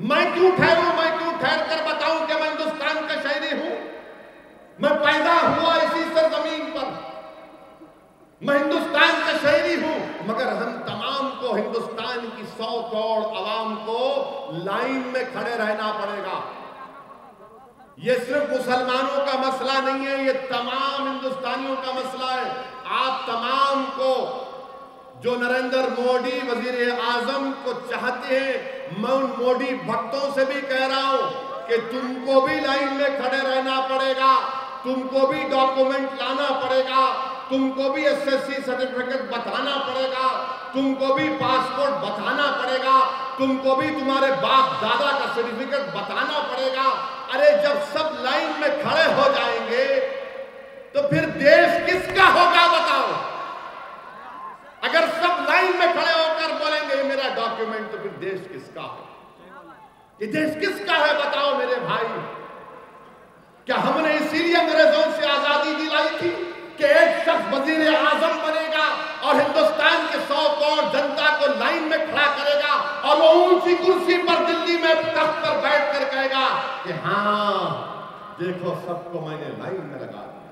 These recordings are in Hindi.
मैं क्यों ठहरूं, मैं क्यों ठहर कर बताऊं कि मैं हिंदुस्तान का शहरी हूं। मैं पैदा हुआ इसी सरजमीन पर, मैं हिंदुस्तान का शहरी हूं, मगर हम तमाम को, हिंदुस्तान की 100 करोड़ आवाम को लाइन में खड़े रहना पड़ेगा। ये सिर्फ मुसलमानों का मसला नहीं है, ये तमाम हिंदुस्तानियों का मसला है। आप तमाम को, जो नरेंद्र मोदी वजीर आजम को चाहते हैं, मैं उन मोदी भक्तों से भी कह रहा हूं कि तुमको भी लाइन में खड़े रहना पड़ेगा, तुमको भी डॉक्यूमेंट लाना पड़ेगा, तुमको भी एसएससी सर्टिफिकेट बताना पड़ेगा, तुमको भी पासपोर्ट बताना पड़ेगा, तुमको भी तुम्हारे बाप दादा का सर्टिफिकेट बताना पड़ेगा। अरे जब सब लाइन में खड़े हो जाएंगे तो फिर देश किसका होगा बताओ। अगर सब लाइन में खड़े होकर बोलेंगे ये मेरा डॉक्यूमेंट, तो फिर देश किसका है? ये देश किसका है बताओ मेरे भाई। क्या हमने इसीलिए अंग्रेजों से आजादी दिलाई थी कि एक शख्स वजीर आजम बनेगा और हिंदुस्तान के 100 करोड़ जनता को लाइन में खड़ा करेगा और वो ऊंची कुर्सी पर दिल्ली में तख्त पर बैठ कर कहेगा कि हाँ देखो सबको मैंने लाइन में लगा दिया।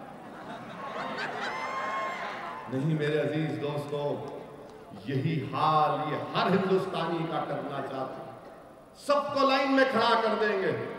नहीं मेरे अजीज दोस्तों, यही हाल ये हर हिंदुस्तानी का करना चाहते हैं। सबको लाइन में खड़ा कर देंगे।